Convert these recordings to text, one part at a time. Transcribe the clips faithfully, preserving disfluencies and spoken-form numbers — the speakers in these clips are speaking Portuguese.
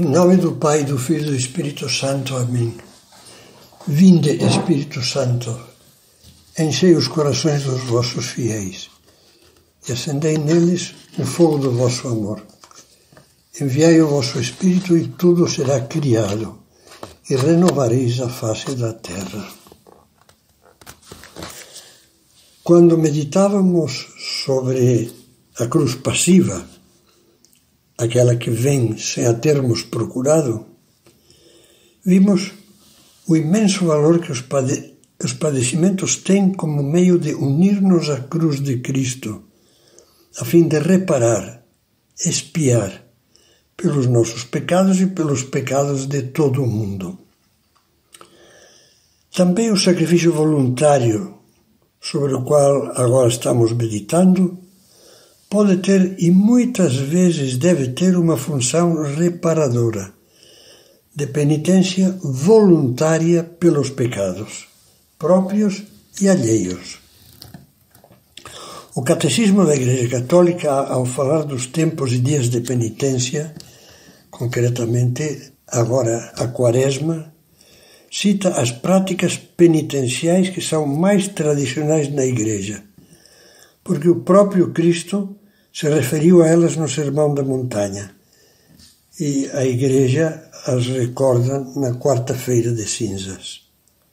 Em nome do Pai, do Filho e do Espírito Santo. Amém. Vinde, Espírito Santo, enchei os corações dos vossos fiéis e acendei neles o fogo do vosso amor. Enviai o vosso Espírito e tudo será criado e renovareis a face da terra. Quando meditávamos sobre a cruz passiva, aquela que vem sem a termos procurado, vimos o imenso valor que os, pade os padecimentos têm como meio de unir-nos à cruz de Cristo, a fim de reparar, expiar pelos nossos pecados e pelos pecados de todo o mundo. Também o sacrifício voluntário, sobre o qual agora estamos meditando, pode ter e muitas vezes deve ter uma função reparadora, de penitência voluntária pelos pecados, próprios e alheios. O Catecismo da Igreja Católica, ao falar dos tempos e dias de penitência, concretamente agora a Quaresma, cita as práticas penitenciais que são mais tradicionais na Igreja, porque o próprio Cristo se referiu a elas no Sermão da Montanha, e a Igreja as recorda na quarta-feira de cinzas.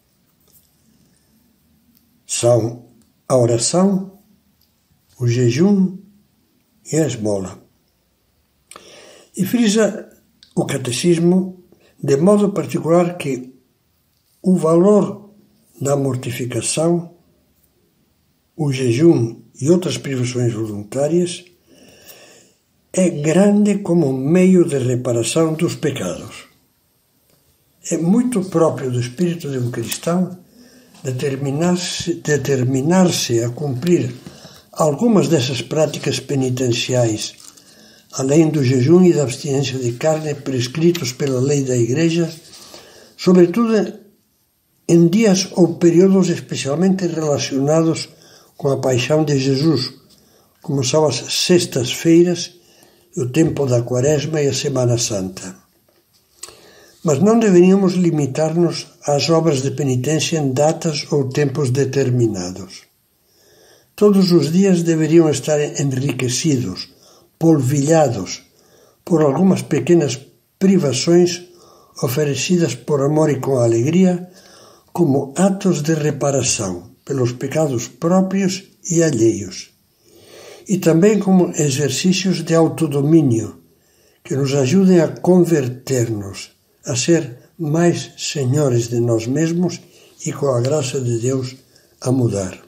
São a oração, o jejum e a esmola. E frisa o Catecismo de modo particular que o valor da mortificação, o jejum e outras privações voluntárias é grande como meio de reparação dos pecados. É muito próprio do espírito de um cristão determinar-se determinar-se a cumprir algumas dessas práticas penitenciais, além do jejum e da abstinência de carne prescritos pela lei da Igreja, sobretudo em dias ou períodos especialmente relacionados com a paixão de Jesus, como são as sextas-feiras, o tempo da Quaresma e a Semana Santa. Mas não deveríamos limitar-nos às obras de penitência em datas ou tempos determinados. Todos os dias deveriam estar enriquecidos, polvilhados por algumas pequenas privações oferecidas por amor e com alegria, como atos de reparação pelos pecados próprios e alheios, e também como exercícios de autodomínio que nos ajudem a converter-nos, a ser mais senhores de nós mesmos e, com a graça de Deus, a mudar.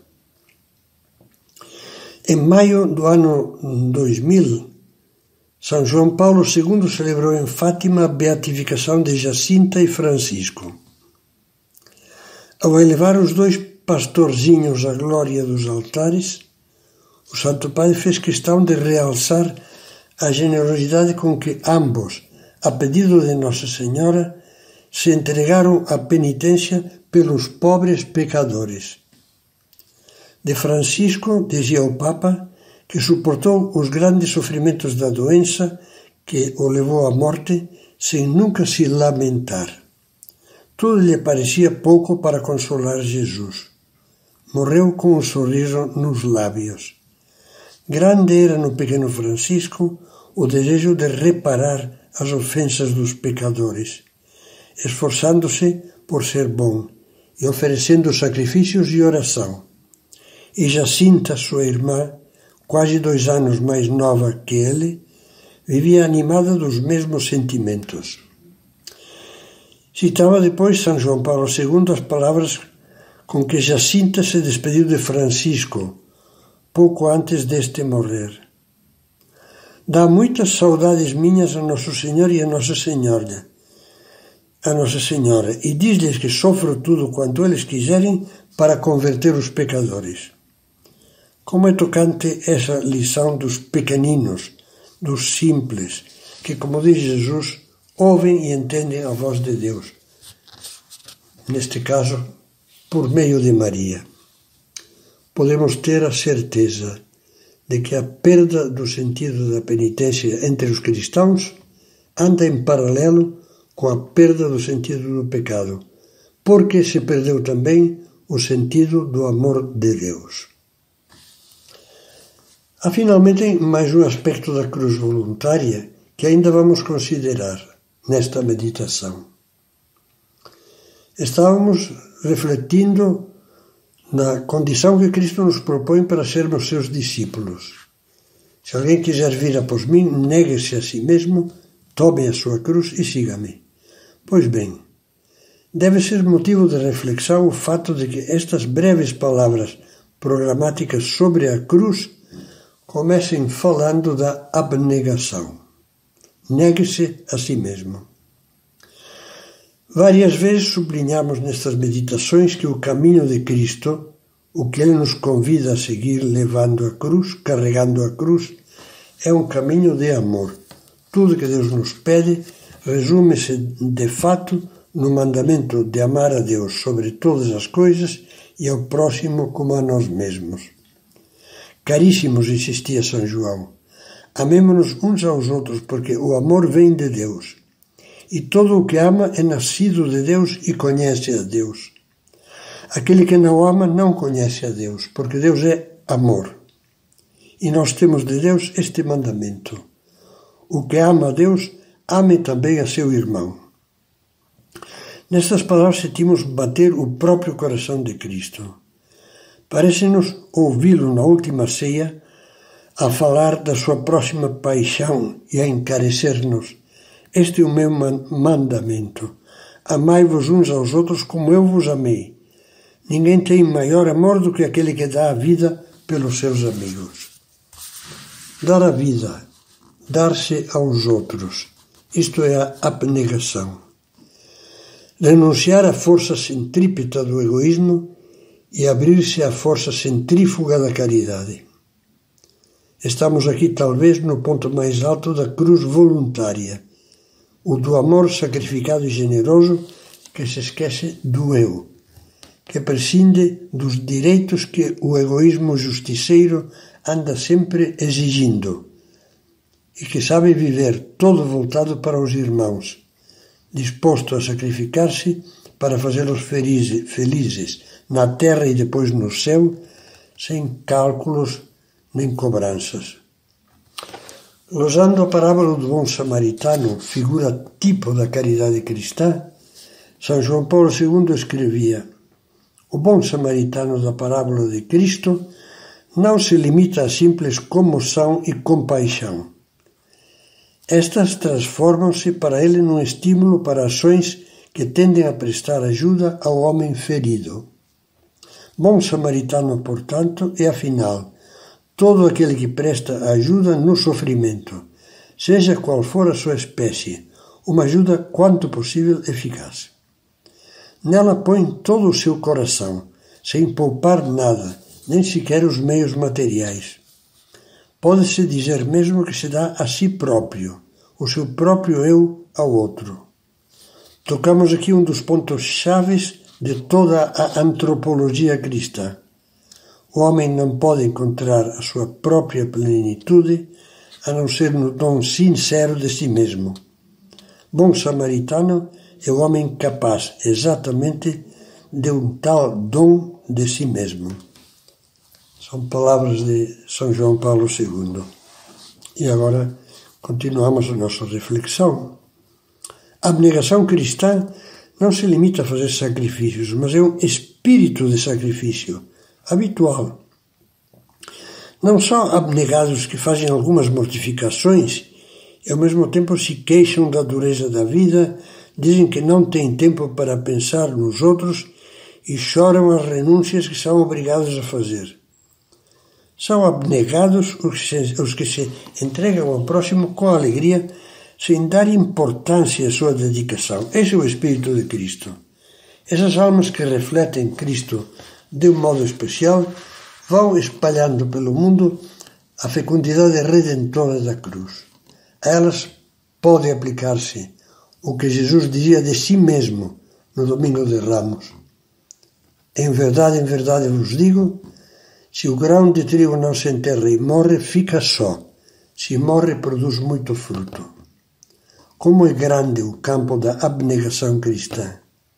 Em maio do ano dois mil, São João Paulo segundo celebrou em Fátima a beatificação de Jacinta e Francisco. Ao elevar os dois pastorzinhos à glória dos altares, o Santo Padre fez questão de realçar a generosidade com que ambos, a pedido de Nossa Senhora, se entregaram à penitência pelos pobres pecadores. De Francisco, dizia o Papa, que suportou os grandes sofrimentos da doença que o levou à morte sem nunca se lamentar. Tudo lhe parecia pouco para consolar Jesus. Morreu com um sorriso nos lábios. Grande era no pequeno Francisco o desejo de reparar as ofensas dos pecadores, esforçando-se por ser bom e oferecendo sacrifícios e oração. E Jacinta, sua irmã, quase dois anos mais nova que ele, vivia animada dos mesmos sentimentos. Citava depois São João Paulo segundo as palavras com que Jacinta se despediu de Francisco, pouco antes deste morrer. Dá muitas saudades minhas a Nosso Senhor e a Nossa Senhora, a Nossa Senhora, e diz-lhes que sofro tudo quanto eles quiserem para converter os pecadores. Como é tocante essa lição dos pequeninos, dos simples, que, como diz Jesus, ouvem e entendem a voz de Deus. Neste caso, por meio de Maria. Podemos ter a certeza de que a perda do sentido da penitência entre os cristãos anda em paralelo com a perda do sentido do pecado, porque se perdeu também o sentido do amor de Deus. Há finalmente mais um aspecto da cruz voluntária que ainda vamos considerar nesta meditação. Estávamos refletindo na condição que Cristo nos propõe para sermos seus discípulos. Se alguém quiser vir após mim, negue-se a si mesmo, tome a sua cruz e siga-me. Pois bem, deve ser motivo de reflexão o fato de que estas breves palavras programáticas sobre a cruz comecem falando da abnegação. Negue-se a si mesmo. Várias vezes sublinhamos nestas meditações que o caminho de Cristo, o que Ele nos convida a seguir levando a cruz, carregando a cruz, é um caminho de amor. Tudo que Deus nos pede resume-se, de fato, no mandamento de amar a Deus sobre todas as coisas e ao próximo como a nós mesmos. Caríssimos, insistia São João, amemo-nos uns aos outros, porque o amor vem de Deus. E todo o que ama é nascido de Deus e conhece a Deus. Aquele que não ama não conhece a Deus, porque Deus é amor. E nós temos de Deus este mandamento. O que ama a Deus, ame também a seu irmão. Nestas palavras sentimos bater o próprio coração de Cristo. Parece-nos ouvi-lo na última ceia a falar da sua próxima paixão e a encarecer-nos. Este é o meu mandamento. Amai-vos uns aos outros como eu vos amei. Ninguém tem maior amor do que aquele que dá a vida pelos seus amigos. Dar a vida, dar-se aos outros, isto é a abnegação. Renunciar à força centrípeta do egoísmo e abrir-se à força centrífuga da caridade. Estamos aqui talvez no ponto mais alto da cruz voluntária, o do amor sacrificado e generoso que se esquece do eu, que prescinde dos direitos que o egoísmo justiceiro anda sempre exigindo e que sabe viver todo voltado para os irmãos, disposto a sacrificar-se para fazê-los felizes na terra e depois no céu, sem cálculos nem cobranças. Usando a parábola do bom samaritano, figura tipo da caridade cristã, São João Paulo segundo escrevia: o bom samaritano da parábola de Cristo não se limita a simples comoção e compaixão. Estas transformam-se para ele num estímulo para ações que tendem a prestar ajuda ao homem ferido. Bom samaritano, portanto, é afinal todo aquele que presta ajuda no sofrimento, seja qual for a sua espécie, uma ajuda quanto possível eficaz. Nela põe todo o seu coração, sem poupar nada, nem sequer os meios materiais. Pode-se dizer mesmo que se dá a si próprio, o seu próprio eu ao outro. Tocamos aqui um dos pontos chaves de toda a antropologia cristã. O homem não pode encontrar a sua própria plenitude a não ser no dom sincero de si mesmo. Bom samaritano é o homem capaz exatamente de um tal dom de si mesmo. São palavras de São João Paulo segundo. E agora continuamos a nossa reflexão. A abnegação cristã não se limita a fazer sacrifícios, mas é um espírito de sacrifício habitual. Não são abnegados que fazem algumas mortificações e ao mesmo tempo se queixam da dureza da vida, dizem que não têm tempo para pensar nos outros e choram as renúncias que são obrigados a fazer. São abnegados os que se, os que se entregam ao próximo com alegria, sem dar importância à sua dedicação. Esse é o Espírito de Cristo. Essas almas que refletem Cristo de um modo especial vão espalhando pelo mundo a fecundidade redentora da cruz. A elas pode aplicar-se o que Jesus dizia de si mesmo no Domingo de Ramos. Em verdade, em verdade vos digo, se o grão de trigo não se enterra e morre, fica só. Se morre, produz muito fruto. como é grande o campo da abnegação cristã.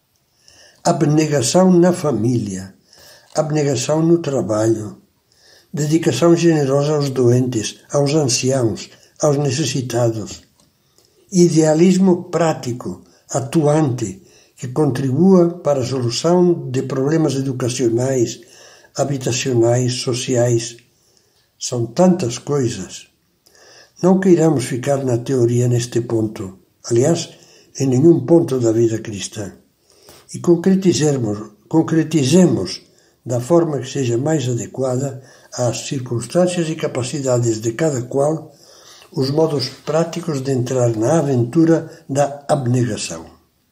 Abnegação na família, abnegação no trabalho, dedicação generosa aos doentes, aos anciãos, aos necessitados. Idealismo prático, atuante, que contribua para a solução de problemas educacionais, habitacionais, sociais. São tantas coisas. Não queiramos ficar na teoria neste ponto, aliás, em nenhum ponto da vida cristã, e concretizemos, concretizemos da forma que seja mais adequada às circunstâncias e capacidades de cada qual os modos práticos de entrar na aventura da abnegação.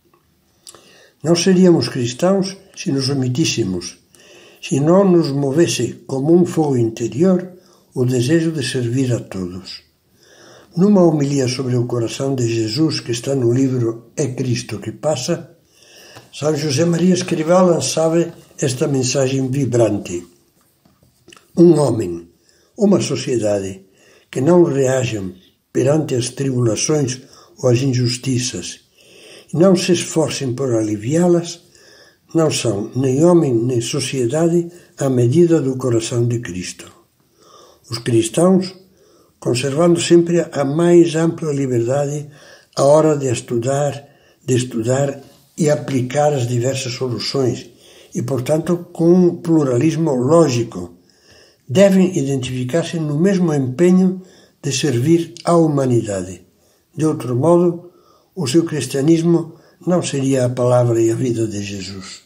Não seríamos cristãos se nos omitíssemos, se não nos movesse como um fogo interior o desejo de servir a todos. Numa homilia sobre o coração de Jesus que está no livro É Cristo que Passa, São José Maria Escrivá lançava esta mensagem vibrante. Um homem, uma sociedade que não reajam perante as tribulações ou as injustiças e não se esforcem por aliviá-las, não são nem homem nem sociedade à medida do coração de Cristo. Os cristãos, conservando sempre a mais ampla liberdade à hora de estudar, de estudar e aplicar as diversas soluções, e, portanto, com um pluralismo lógico, devem identificar-se no mesmo empenho de servir à humanidade. De outro modo, o seu cristianismo não seria a palavra e a vida de Jesus.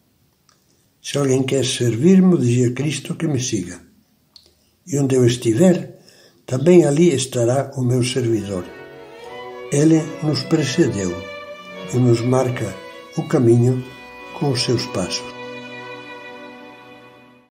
Se alguém quer servir-me, dizia Cristo, que me siga. E onde eu estiver, também ali estará o meu servidor. Ele nos precedeu e nos marca o caminho com os seus passos.